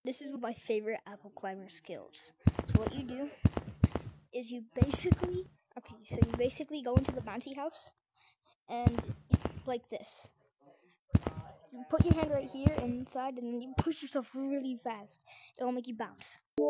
This is one of my favorite apple climber skills. So what you do is you basically go into the bouncy house and like this. You put your hand right here inside and then you push yourself really fast. It'll make you bounce.